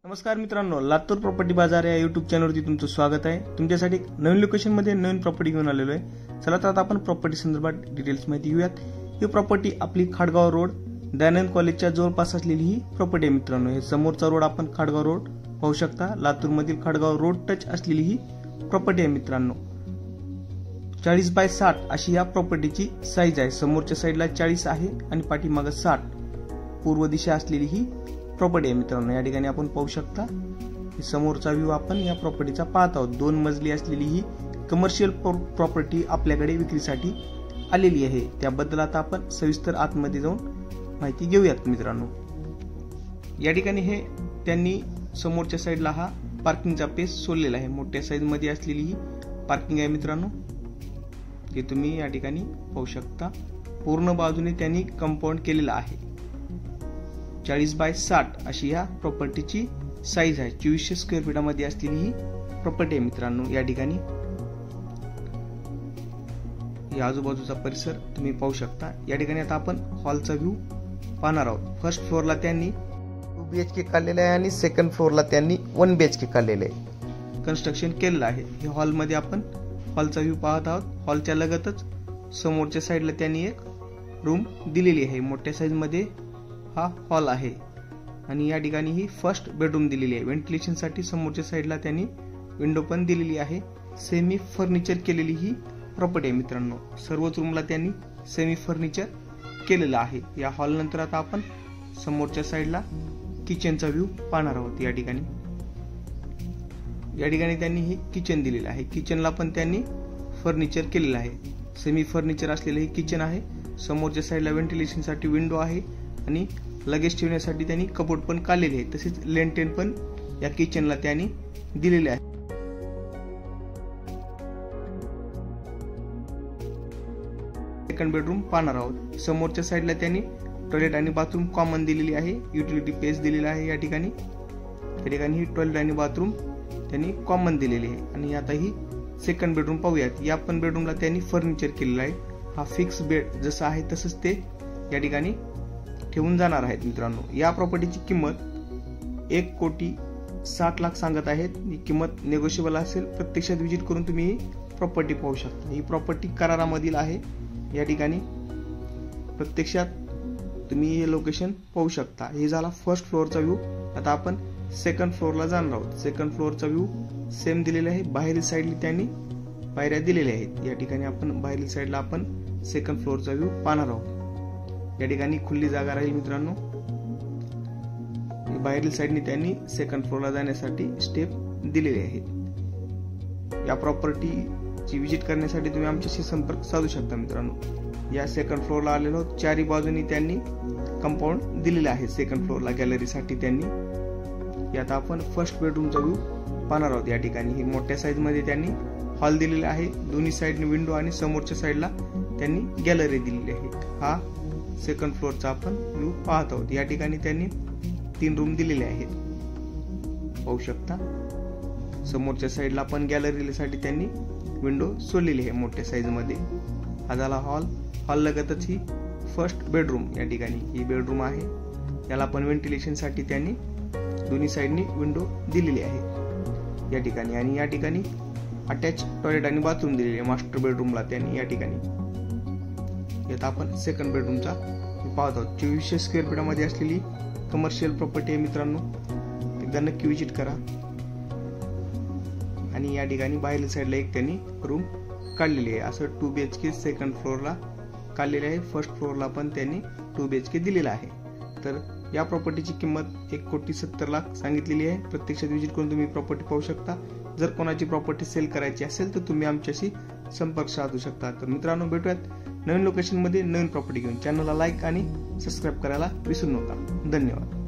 नमस्कार मित्रांनो, लातूर प्रॉपर्टी बाजार या युट्यूब चॅनलवरती तुमचं स्वागत आहे। तुमच्यासाठी नवीन लोकेशन मध्ये नवीन प्रॉपर्टी घेऊन आलेलो आहे। चला तर आता आपण प्रॉपर्टी संदर्भात डिटेल्स माहिती घेऊयात। ही प्रॉपर्टी आपली खाडगाव रोड दयानंद कॉलेजच्या जवळपास असलेली ही प्रॉपर्टी आहे मित्रांनो। हे समोरचा रोड आपण खाडगाव रोड पाहू शकता। लातूर मधील खाडगाव रोड टच असलेली ही प्रॉपर्टी आहे मित्रांनो। 40 बाय 60 अशी या प्रॉपर्टीची साईज आहे। समोरच्या साईडला 40 आहे आणि पाठीमागे 60 पूर्व दिशा असलेली ही प्रॉपर्टी आहे मित्रांनो। या ठिकाणी आपण पाहू शकता समोरचा व्ह्यू आपण या प्रॉपर्टीचा पाहत आहोत। 2 मजली असलेली ही कमर्शियल प्रॉपर्टी आपल्याकडे विक्रीसाठी आलेली आहे। त्याबद्दल आता आपण सविस्तर आतमध्ये जाऊन माहिती घेऊयात मित्रांनो। या ठिकाणी हे त्यांनी समोरच्या साईडला हा पार्किंगचा पेस सोडलेला आहे। मोठ्या साईज मध्ये असलेली ही पार्किंग आहे मित्रांनो। जे तुम्ही या ठिकाणी पाहू शकता पूर्ण बाजूने त्यांनी कंपाऊंड केलेला आहे। 40 बाय 60 अशी या प्रॉपर्टीची साईज आहे। 2400 स्क्वेअर फीटामध्ये असलेली ही प्रॉपर्टी आहे मित्रांनो। या ठिकाणी या आजूबाजूचा परिसर तुम्ही पाहू शकता। या ठिकाणी आता आपण हॉलचा व्ह्यू पाहणार आहोत। फर्स्ट फ्लोअरला त्यांनी 2 BHK काढलेला आहे आणि सेकंड फ्लोअरला त्यांनी 1 BHK काढलेले आहे। कन्स्ट्रक्शन केलेलं आहे। हे हॉलमध्ये आपण हॉलचा व्ह्यू पाहत आहोत। हॉलच्या लगतच समोरच्या साईडला त्यांनी एक रूम दिलेली आहे। मोठ्या साईज मध्ये हा हॉल आहे आणि या ठिकाणी ही फर्स्ट बेडरूम दिलेली आहे। व्हेंटिलेशन साठी समोरच्या साईडला त्यांनी विंडो पण दिलेली आहे। सेमी फर्निचर केलेली ही प्रॉपर्टी आहे मित्रांनो। सर्वच रूमला त्यांनी सेमी फर्निचर केलेलं आहे। या हॉल नंतर आता आपण समोरच्या साईडला किचनचा व्ह्यू पाहणार आहोत। या ठिकाणी त्यांनी ही किचन दिलेलं आहे। किचनला पण त्यांनी फर्निचर केलेलं आहे। सेमी फर्निचर असलेलं हे किचन आहे। समोरच्या साईडला व्हेंटिलेशन साठी विंडो आहे आणि लगेज ठेवण्यासाठी त्यांनी कबोर्ड पण काढलेले आहे। तसेच लेंटेन पण या किचनला त्यांनी दिलेले आहे। सेकंड बेडरूम पाहणार आहोत। समोरच्या साईडला त्यांनी टॉयलेट आणि बाथरूम कॉमन दिलेली आहे। युटिलिटी पेस दिलेला आहे। या ठिकाणी ही टॉयलेट आणि बाथरूम त्यांनी कॉमन दिलेली आहे। आणि आता ही सेकंड बेडरूम पाहूयात। या पण बेडरूमला त्यांनी फर्निचर केलेलं आहे। हा फिक्स बेड जसं आहे तसंच ते या ठिकाणी ठेवून जाणार आहेत मित्रांनो। या प्रॉपर्टीची किंमत 1,60,00,000 सांगत आहेत। ही किंमत नेगोशिएबल असेल। प्रत्यक्षात व्हिजिट करून तुम्ही ही प्रॉपर्टी पाहू शकता। ही प्रॉपर्टी करारामधील आहे। या ठिकाणी प्रत्यक्षात तुम्ही हे लोकेशन पाहू शकता। हे झाला फर्स्ट फ्लोअरचा व्ह्यू। आता आपण सेकंड फ्लोअरला जाणार आहोत। सेकंड फ्लोअरचा व्ह्यू सेम दिलेला आहे। बाहेरील साईडला त्यांनी पायऱ्या दिलेल्या आहेत। या ठिकाणी आपण बाहेरील साईडला आपण सेकंड फ्लोअरचा व्ह्यू पाहणार आहोत। या ठिकाणी खुली जागा राहील मित्रांनो। बाहेरील साईडने त्यांनी सेकंड फ्लोअरला जाण्यासाठी स्टेप दिलेले आहेत। या प्रॉपर्टीची व्हिजिट करण्यासाठी तुम्ही आमच्याशी संपर्क साधू शकता मित्रांनो। या सेकंड फ्लोअरला आलेलो चारी बाजूनी त्यांनी कंपाऊंड दिलेले आहे। सेकंड फ्लोअरला गॅलरीसाठी त्यांनी आता आपण फर्स्ट बेडरूमचा व्ह्यू पाहणार आहोत। या ठिकाणी ही मोठ्या साईज मध्ये त्यांनी हॉल दिलेला आहे। दोन्ही साईडने विंडो आणि समोरच्या साईडला त्यांनी गॅलरी दिलेली आहे। हा सेकंड फ्लोअरचा आपण व्ह्यू पाहत आहोत। या ठिकाणी त्यांनी 3 रूम दिलेले आहेत। पाहू शकता समोरच्या साईडला पण गॅलरीसाठी त्यांनी विंडो सोडलेली आहे मोठ्या साईज मध्ये। हा झाला हॉल। हॉल लगतच ही फर्स्ट बेडरूम या ठिकाणी ही बेडरूम आहे। याला पण व्हेंटिलेशन साठी त्यांनी दोन्ही साईडनी विंडो दिलेली आहे या ठिकाणी। आणि या ठिकाणी अटॅच टॉयलेट आणि बाथरूम दिलेले आहे मास्टर बेडरूमला त्यांनी। या ठिकाणी आता आपण सेकंड बेडरूमचा पाहत आहोत। 2400 स्क्वेअर फीटामध्ये असलेली कमर्शियल प्रॉपर्टी आहे मित्रांनो। एकदा नक्की व्हिजिट करा। आणि या ठिकाणी बाहेरील साईडला एक त्यांनी रूम काढलेली आहे। असं 2 BHK सेकंड फ्लोअरला काढलेले आहे। फर्स्ट फ्लोअरला पण त्यांनी 2 BHK दिलेला आहे। तर या प्रॉपर्टीची किंमत 1,70,00,000 सांगितलेली आहे। प्रत्यक्षात व्हिजिट करून तुम्ही प्रॉपर्टी पाहू शकता। जर कोणाची प्रॉपर्टी सेल करायची असेल तर तुम्ही आमच्याशी संपर्क साधू शकता। तर मित्रांनो, भेटूयात नवीन लोकेशन मध्ये नवीन प्रॉपर्टी घेऊन। चॅनलला लाईक आणि सबस्क्राईब करायला विसरू नका। धन्यवाद।